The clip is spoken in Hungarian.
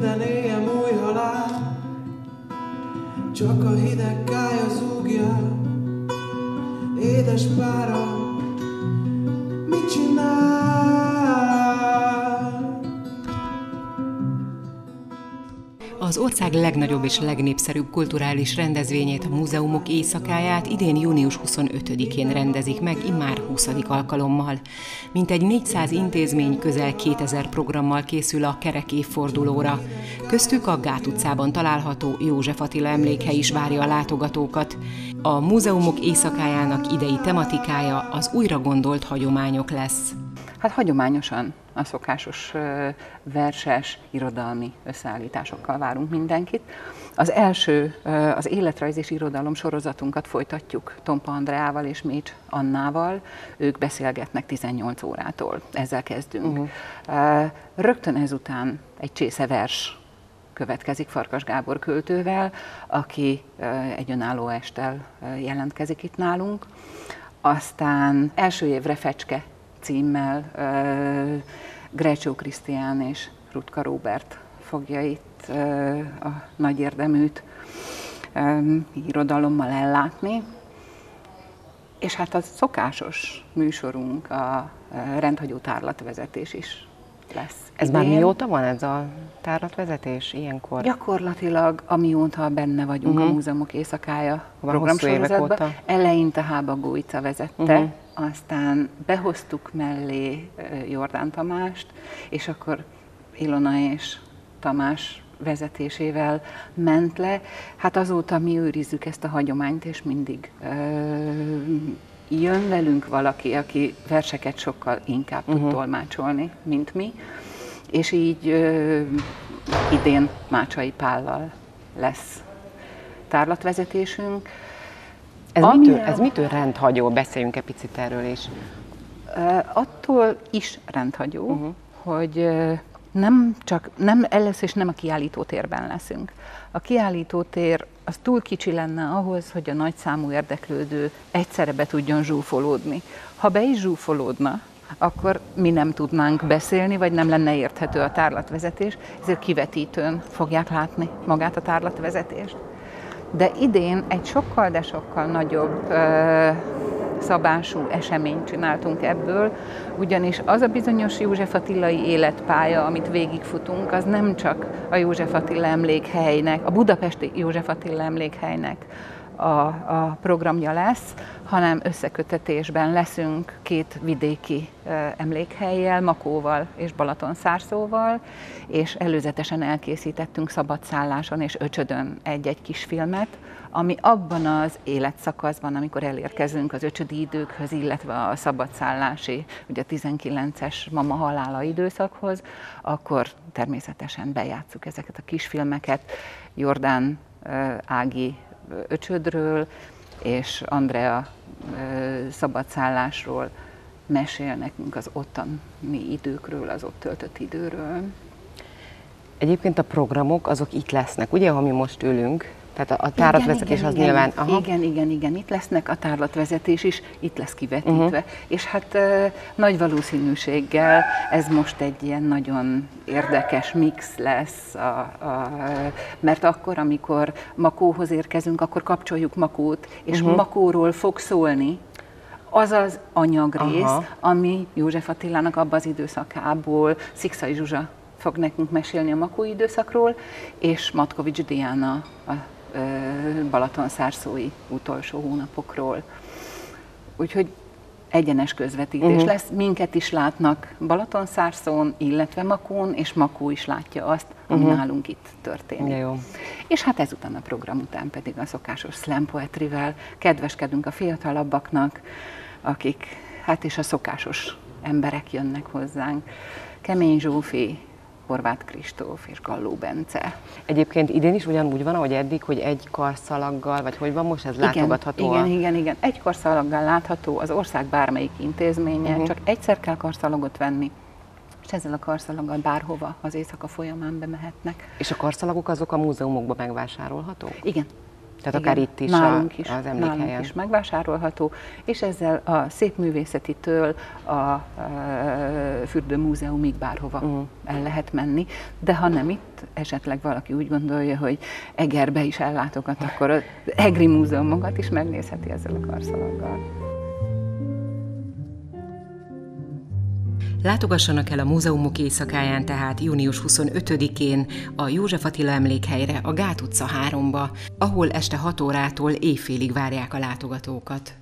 minden éjjel új halál, csak a hideg kája zúgja. Édes párom, mit csinál? Az ország legnagyobb és legnépszerűbb kulturális rendezvényét, a Múzeumok Éjszakáját idén június 25-én rendezik meg, immár 20. alkalommal. Mintegy 400 intézmény közel 2000 programmal készül a kerek évfordulóra. Köztük a Gát utcában található József Attila emlékhely is várja a látogatókat. A Múzeumok Éjszakájának idei tematikája az újra gondolt hagyományok lesz. Hát hagyományosan a szokásos verses, irodalmi összeállításokkal várunk mindenkit. Az első, az életrajz és irodalom sorozatunkat folytatjuk Tompa Andreával és Mécs Annával. Ők beszélgetnek 18 órától. Ezzel kezdünk. Rögtön ezután egy csésze vers következik Farkas Gábor költővel, aki egy önálló esttel jelentkezik itt nálunk. Aztán első évre Fecske címmel Grecso Krisztián és Rutka Róbert fogja itt a nagy érdeműt irodalommal ellátni. És hát a szokásos műsorunk, a rendhagyó tárlatvezetés is lesz. Ez már mióta van ez a tárlatvezetés ilyenkor? Gyakorlatilag amióta benne vagyunk a Múzeumok Éjszakája programsorozatban. Eleinte Hába Ica vezette, aztán behoztuk mellé Jordán Tamást, és akkor Ilona és Tamás vezetésével ment le. Hát azóta mi őrizzük ezt a hagyományt, és mindig jön velünk valaki, aki verseket sokkal inkább tud tolmácsolni, mint mi, és így idén Mácsai Pállal lesz tárlatvezetésünk. Ez mitől rendhagyó? Beszéljünk egy picit erről is. Attól is rendhagyó, hogy először is nem a kiállítótérben leszünk. A kiállítótér az túl kicsi lenne ahhoz, hogy a nagyszámú érdeklődő egyszerre be tudjon zsúfolódni. Ha be is zsúfolódna, akkor mi nem tudnánk beszélni, vagy nem lenne érthető a tárlatvezetés, ezért kivetítőn fogják látni magát a tárlatvezetést. De idén egy sokkal, de sokkal nagyobb szabású eseményt csináltunk ebből, ugyanis az a bizonyos József Attilai életpálya, amit végigfutunk, az nem csak a József Attila emlékhelynek, a budapesti József Attila emlékhelynek a programja lesz, hanem összekötetésben leszünk két vidéki emlékhellyel, Makóval és Balatonszárszóval, és előzetesen elkészítettünk Szabadszálláson és Öcsödön egy-egy kis filmet, ami abban az életszakaszban, amikor elérkezünk az öcsödi időkhöz, illetve a szabadszállási, ugye a 19-es mama halála időszakhoz, akkor természetesen bejátsszuk ezeket a kisfilmeket. Jordán Ági Öcsödről, és Andrea szabadszállásról mesél nekünk az ottani időkről, az ott töltött időről. Egyébként a programok azok itt lesznek, ugye, ha mi most ülünk? Tehát a tárlatvezetés az nyilván... Aha. Igen, itt lesznek, a tárlatvezetés is itt lesz kivetítve. És hát nagy valószínűséggel ez most egy ilyen nagyon érdekes mix lesz, mert akkor, amikor Makóhoz érkezünk, akkor kapcsoljuk Makót, és Makóról fog szólni az az anyagrész, ami József Attilának abban az időszakából Szikszai Zsuzsa fog nekünk mesélni a Makói időszakról, és Matkovics Diana a balatonszárszói utolsó hónapokról. Úgyhogy egyenes közvetítés lesz. Minket is látnak Balatonszárszón, illetve Makón, és Makó is látja azt, ami nálunk itt történik. Jó. És hát ezután a program után pedig a szokásos slam poetryvel kedveskedünk a fiatalabbaknak, akik, hát és a szokásos emberek jönnek hozzánk. Kemény Zsófi, Horváth Kristóf és Galló Bence. Egyébként idén is ugyanúgy van, ahogy eddig, hogy egy karszalaggal, vagy hogy van most, ez látogatható? Igen. Egy karszalaggal látható az ország bármelyik intézménye, csak egyszer kell karszalagot venni, és ezzel a karszalaggal bárhova az éjszaka folyamán bemehetnek. És a karszalagok azok a múzeumokban megvásárolhatók? Igen. Tehát akár itt is nálunk is, az emlékhelyen. Nálunk is megvásárolható, és ezzel a szépművészetitől a fürdőmúzeumig bárhova el lehet menni, de ha nem itt, esetleg valaki úgy gondolja, hogy Egerbe is ellátogat, akkor az egri múzeumokat is megnézheti ezzel a karszalaggal. Látogassanak el a múzeumok éjszakáján tehát június 25-én a József Attila emlékhelyre, a Gát utca 3-ba, ahol este 6 órától éjfélig várják a látogatókat.